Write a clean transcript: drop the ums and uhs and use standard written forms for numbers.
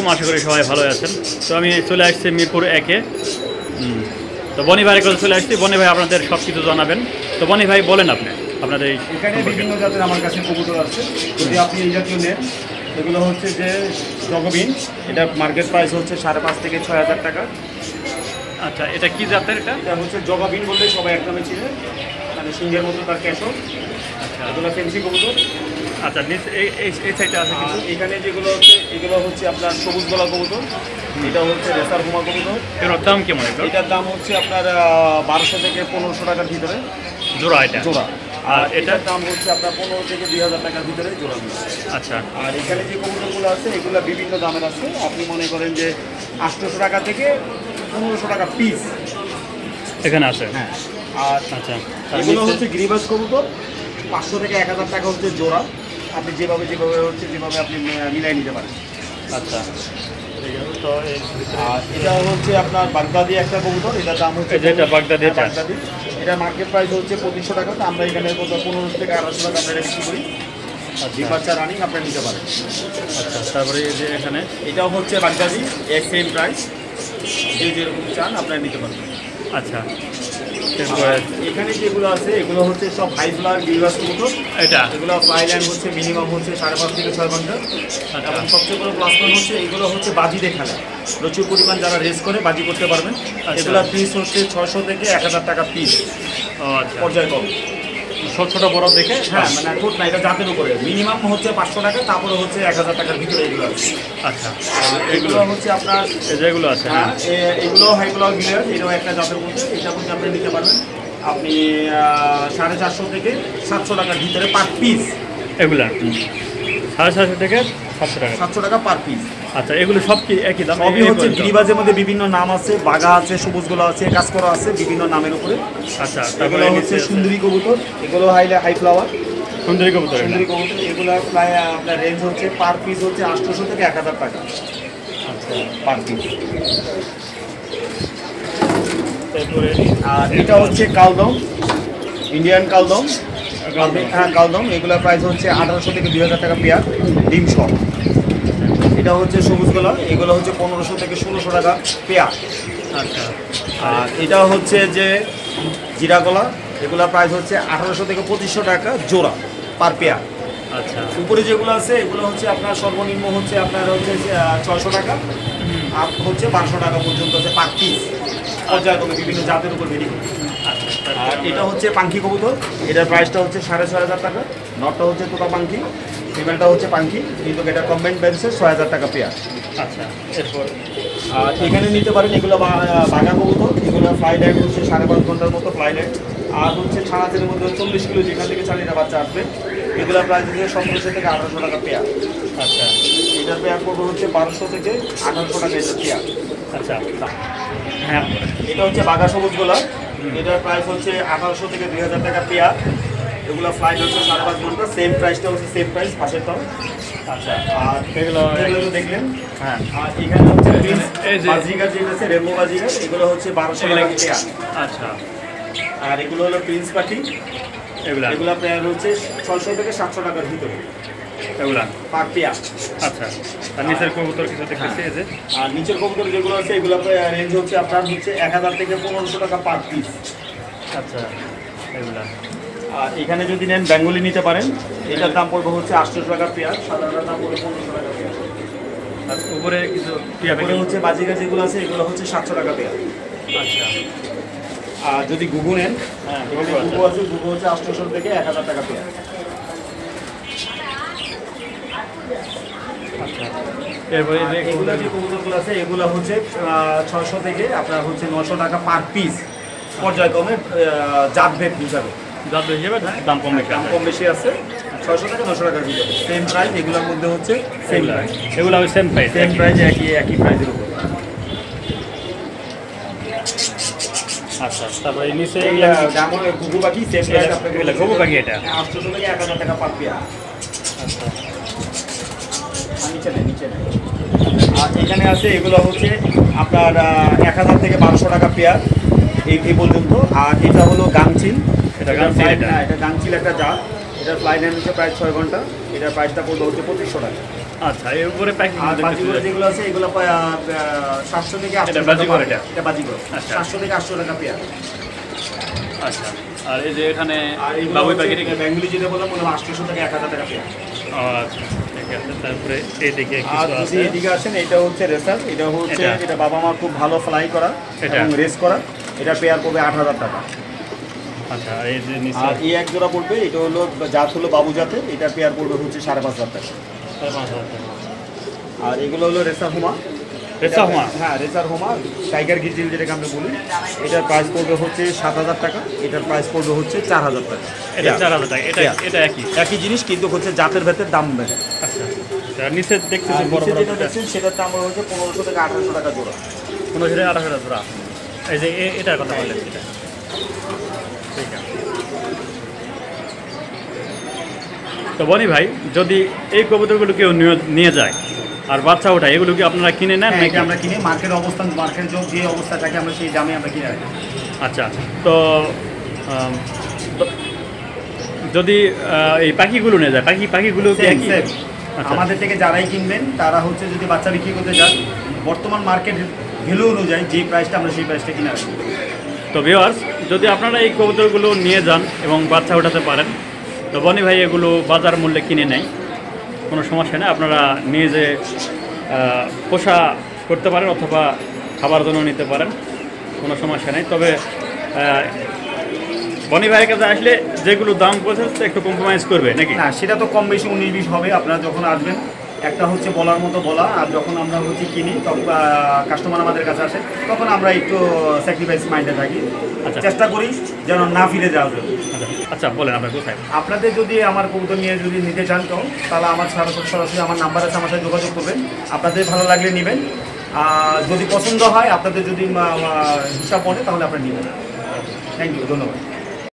আলাইকুম, আশা করি সবাই ভালো আছেন। তো আমি চলে আসছি মিরপুর 1-এ। তো বনি ভাইয়ের কাছে চলে আসছি। বনি ভাই আপনাদের সব কিছু জানাবেন। তো বনি ভাই বলেন আপনি আপনাদের এখানে বিভিন্ন জাতের আমার কাছে কবুতর আছে। যদি আপনি এই জাতীয় নেন, এগুলো হচ্ছে যে জগবিন, এটা মার্কেট প্রাইস হচ্ছে 5,500 থেকে 6,000 টাকা। আচ্ছা, এটা কি জাতের? এটা হচ্ছে জগবিন বললে সবাই একদমে চিনে, মানে সিংহের মতো তার ক্যাশো। আচ্ছা এগুলো ফেন্সি কবুতর। আচ্ছা, এই সাইডে আছে কিছু। এখানে যেগুলো হচ্ছে এগুলো হচ্ছে আপনার সবুজ গলা কবুতর। এটা হচ্ছে রেসার হুমা কবুতর। এর দাম কেমন? এটার দাম হচ্ছে আপনার 1200 থেকে 1500 টাকার ভিতরে জোড়া এটা জোড়া। আর এটার দাম হচ্ছে আপনার 15 থেকে 2,000 টাকার ভিতরে জোড়া। আচ্ছা, আর এখানে যে কবুতরগুলো আছে এগুলো বিভিন্ন দামের আছে। আপনি মনে করেন যে 800 টাকা থেকে 1500 টাকা পিস এখানে আছে। হ্যাঁ। আর আচ্ছা, এগুলো হচ্ছে গিরিবাজ কবুতর, 500 থেকে 1,000 টাকা হচ্ছে জোড়া। আপনি যেভাবে আপনি মিলাই নিতে পারেন। আচ্ছা, তো আর এটা হচ্ছে আপনার বাগদাদি একটা কবুতর। এটার দাম হচ্ছে যেটা বাগদাদি, বাগদাদি। এটা মার্কেট প্রাইস হচ্ছে 2500 টাকা। তো আমরা এখানে 1500 থেকে 1800 টাকা আমরা এটা বিক্রি করি। আর দুই বাচ্চা রানিং আপনারা নিতে পারেন। আচ্ছা, তারপরে এই যে এখানে এটাও হচ্ছে বাগদাদি, সেম প্রাইস। যে যেরকম চান আপনারা নিতে পারবেন। আচ্ছা, আর এখানে যেগুলো আছে এগুলো হচ্ছে সব হাই ফ্লাওয়ার গিরিবাজ কবুতর। এটা এগুলো ফ্লাই লাইন হচ্ছে মিনিমাম হচ্ছে 5.5 থেকে 6 ঘন্টা। এবং সবচেয়ে বড় প্লাস পয়েন্ট হচ্ছে এগুলো হচ্ছে বাজি দেখালে প্রচুর পরিমাণ যারা রেস করে বাজি করতে পারবেন। এগুলোর পিস হচ্ছে 600 থেকে 1,000 টাকা পিস। ও আচ্ছা, পর্যায়ক্রম ছোট বড় দেখে। হ্যাঁ, মানে ঠোঁট না, এটা জাতের উপরে মিনিমাম হচ্ছে 500 টাকা, তারপরে হচ্ছে 1,000 টাকার ভিতরে এগুলো আছে। আচ্ছা, এগুলো হচ্ছে আপনার যেগুলো আছে, হ্যাঁ, এগুলো হাইগুলো গিলার, এটাও একটা জাতের মধ্যে। এটা হচ্ছে আপনি নিতে পারবেন আপনি 450 থেকে 700 টাকার ভিতরে পার পিস। এগুলা 750 থেকে 700 টাকা। 700 টাকা পার পিস। আচ্ছা, এগুলো সব কি একই দাম? সবই হচ্ছে গিরিবাজের মধ্যে বিভিন্ন নাম আছে, বাঘা আছে, সবুজ গোলা আছে, কাজ করা আছে বিভিন্ন নামের উপরে। আচ্ছা, এগুলো হচ্ছে সুন্দরী কবুতর। এগুলো হাই ফ্লাওয়ার সুন্দরী কবুতর। সুন্দরী কবুতর। এগুলো প্রায় আপনার রেঞ্জ হচ্ছে পার পিস হচ্ছে 800 থেকে 1,000 টাকা আচ্ছা, পার পিস। তারপরে আর এটা হচ্ছে কালদম, ইন্ডিয়ান কালদম। হ্যাঁ, কালদম। এগুলোর প্রাইস হচ্ছে 1800 থেকে 2,000 টাকা পেয়ার, ডিম সহ। এটা হচ্ছে সবুজ গোলা। এগুলো হচ্ছে 1500 থেকে 1600 টাকা পেয়ার। আচ্ছা, আর এটা হচ্ছে যে জিরা গলা। এগুলোর প্রাইস হচ্ছে 1800 থেকে 2500 টাকা জোড়া পার পেয়ার। আচ্ছা, উপরে যেগুলো আছে এগুলো হচ্ছে আপনার সর্বনিম্ন হচ্ছে আপনার হচ্ছে 600 টাকা, আর হচ্ছে 1200 টাকা পর্যন্ত হচ্ছে পার পিস। পর্যায়ক্রমে বিভিন্ন জাতের উপর ভেরি করে। আর এটা হচ্ছে পাঙ্খি কবুতর। এটার প্রাইসটা হচ্ছে 6,500 টাকা। নটটা হচ্ছে তোতা পাঙ্খি, ফিমেলটা হচ্ছে পাঙ্খি, কিন্তু এটা কম্বাইন্ড প্রাইসে 6,000 টাকা পেয়ার। আচ্ছা, এরপর আর এখানে নিতে পারেন এগুলো বাঘা কবুতর। এগুলো ফ্লাই লাইন হচ্ছে 5.5 ঘন্টার মতো ফ্লাই লাইন। আর হচ্ছে ছানাচের মধ্যে 40 কিলো, যেখান থেকে ছানিটা বাচ্চা আসবে। এগুলো প্রাইস হচ্ছে 1700 থেকে 1800 টাকা পেয়ার। আচ্ছা, এটার পেয়ার পড়বে হচ্ছে 1200 থেকে 1800 টাকা এটার পেয়ার। আচ্ছা, হ্যাঁ, এটা হচ্ছে বাঘা সবুজ গোলা। এটার প্রাইস হচ্ছে 1800 থেকে 2,000 টাকা পেয়ার। এগুলো ফ্লাইট হচ্ছে 5.5 ঘন্টা, সেম প্রাইসটা হচ্ছে সেম প্রাইস পাশের দাম। আচ্ছা, আর এগুলো এগুলো দেখলেন। হ্যাঁ, আর এখানে হচ্ছে এই যে বাজিগার যেটা আছে, রেমো বাজিগার, এগুলো হচ্ছে 1200 টাকা পেয়ার। আচ্ছা, আর এগুলো হলো প্রিন্স পাখি। এগুলা এগুলো পেয়ার হচ্ছে 600 থেকে 700 টাকার ভিতরে এগুলা পার পেয়ার। আচ্ছা, আর নিচের কবুতর কিছু দেখতেছি এই যে। আর নিচের কবুতর যেগুলো আছে এগুলো রেঞ্জ হচ্ছে আপনার হচ্ছে 1,000 থেকে 1500 টাকা পার পিস। আচ্ছা, এগুলা আর এখানে যদি নেন বেঙ্গলি নিতে পারেন। এটার দাম পড়বে হচ্ছে 800 টাকা পেয়ার, সাধারণ দাম পড়বে 1500 টাকা পেয়ার। আর উপরে কিছু এরপরে হচ্ছে বাজিকা যেগুলো আছে এগুলো হচ্ছে 700 টাকা পেয়ার। আচ্ছা, আর যদি গুগু নেন, হ্যাঁ, এখানে গুগু আছে, গুগু হচ্ছে 800 থেকে 1,000 টাকা পেয়ার। আচ্ছা, এরপরে এই যে এগুলো যে কবুতরগুলো আছে এগুলো হচ্ছে 600 থেকে আপনার হচ্ছে 900 টাকা পার পিস। পর্যায়ক্রমে জাতভেদ হিসাবে দাম হিসেবে দাম কম বেশি দাম কম বেশি আছে। 600 থেকে 900 টাকার ভিতরে সেম প্রাইস। এগুলোর মধ্যে হচ্ছে সেম প্রাইস, এগুলো সেম প্রাইস, সেম প্রাইস, একই প্রাইসের উপর। আচ্ছা, তারপরে এই নিচে যেমন ঘুঘু পাখি সেম প্রাইস আপনাকে এগুলা ঘুঘু পাখি এটা। 800 থেকে 1,000 টাকা পার পেয়ার। আচ্ছা, নিচে নেই। আর এখানে আছে এগুলো হচ্ছে আপনার 1,000 থেকে 1200 টাকা পেয়ার এই পর্যন্ত। আর এটা হলো গাংচিল। এটা গাংচিল, এটা গাংচিল একটা জাত। এটার ফ্লাইট টাইম হচ্ছে প্রায় 6 ঘন্টা। এটার প্রাইসটা পড়বে হচ্ছে 2500 টাকা। আচ্ছা, এর উপরে প্যাকিং আর বাজিগর যেগুলো আছে এগুলো 700 থেকে 800 এটা টাকা বাজিগর পার। এটা? এটা বাজিগর। আচ্ছা। 700 থেকে 800 টাকা পেয়ার। আচ্ছা, আর এই যে এখানে আর এগুলো বাবুই হচ্ছে পাখি বেঙ্গলি যেটা বললাম ওগুলো 800 থেকে 1000 টাকা পেয়ার। আচ্ছা ঠিক আছে। তারপরে এইদিকে আর কিছু যদি আছে। এদিকে আসেন এটা হচ্ছে রেসার, এটা হচ্ছে এটা? এটা বাবা মা খুব ভালো ফ্লাই করা এটা? এবং রেস করা। এটা পেয়ার পড়বে 8000 টাকা। আচ্ছা, আর এই যে নিচে আর এই এক জোড়া পড়বে, এটা হলো জাত হলো বাবু জাতের, এটা পেয়ার পড়বে হচ্ছে 5500 টাকা। 5,000 টাকা। আর এগুলো হলো রেসার হোমা। রেসার হোমা? হ্যাঁ, রেসার হোমা টাইগার গিজিল যেটাকে আমরা বলি। এটার প্রাইস পড়বে হচ্ছে 7000 টাকা, এটার প্রাইস পড়বে হচ্ছে 4000 টাকা। এটা 4,000 টাকা। এটা পেয়ার। এটা একই? একই জিনিস কিন্তু হচ্ছে জাতের ভেতরে দাম বেড়ে। আচ্ছা, আর নিচে দেখতেছি আর বড় নিচে বড় যেটা দেখছেন সেটার দাম হচ্ছে 1500 থেকে 1800 টাকা জোড়া। 15,000 টাকা 18,000 জোড়া। এই যে এটার কথা বললেন এটা। ঠিক আছে। তো বনি ভাই, যদি এই কবুতরগুলো কেউ নিয়ে যায় আর বাচ্চা ওঠায়, এগুলো কি আপনারা কিনে নেন হ্যাঁ, নাকি? এটা আমরা কিনে মার্কেটের অবস্থান, মার্কেট যে অবস্থা থাকে আমরা সেই দামে আমরা কিনে রাখি। আচ্ছা, তো তো যদি এই পাখিগুলো নিয়ে যায়, পাখিগুলো কি Same, একই? same। আচ্ছা। আমাদের থেকে যারাই কিনবেন তারা হচ্ছে যদি বাচ্চা বিক্রি করতে যান, বর্তমান মার্কেট ভ্যালু অনুযায়ী যে প্রাইসটা আমরা সেই প্রাইসটা কিনে রাখি। তো ভিউয়ার্স, যদি আপনারা এই কবুতরগুলো নিয়ে যান এবং বাচ্চা ওঠাতে পারেন, তো বনি ভাই এগুলো বাজার মূল্যে কিনে নেয়, কোনো সমস্যা নেই। আপনারা নিয়ে যে পোষা করতে পারেন অথবা খাবার জন্য নিতে পারেন, কোনো সমস্যা নেই। তবে বনি ভাইয়ের কাছে আসলে যেগুলো দাম পড়ছে একটু কম্প্রোমাইজ করবে নাকি? না, সেটা তো কম বেশি 19-20 হবে। আপনারা যখন আসবেন একটা হচ্ছে বলার মতো বলা, আর যখন আমরা হচ্ছে কিনি তখন কাস্টমার আমাদের কাছে আসে তখন আমরা একটু স্যাক্রিফাইস মাইন্ডে থাকি। আচ্ছা। চেষ্টা করি যেন না ফিরে যাওয়া যায়। আচ্ছা আচ্ছা, বলেন আপনার কোথায়? আপনাদের যদি আমার কবুতর নিয়ে যদি নিতে চান তো তাহলে আমার সরাসরি আমার নাম্বার আছে, আমার সাথে যোগাযোগ করবেন। আপনাদের ভালো লাগলে নেবেন, আর যদি পছন্দ হয় আপনাদের যদি হিসাব পড়ে তাহলে আপনারা নেবেন। থ্যাংক ইউ, ধন্যবাদ।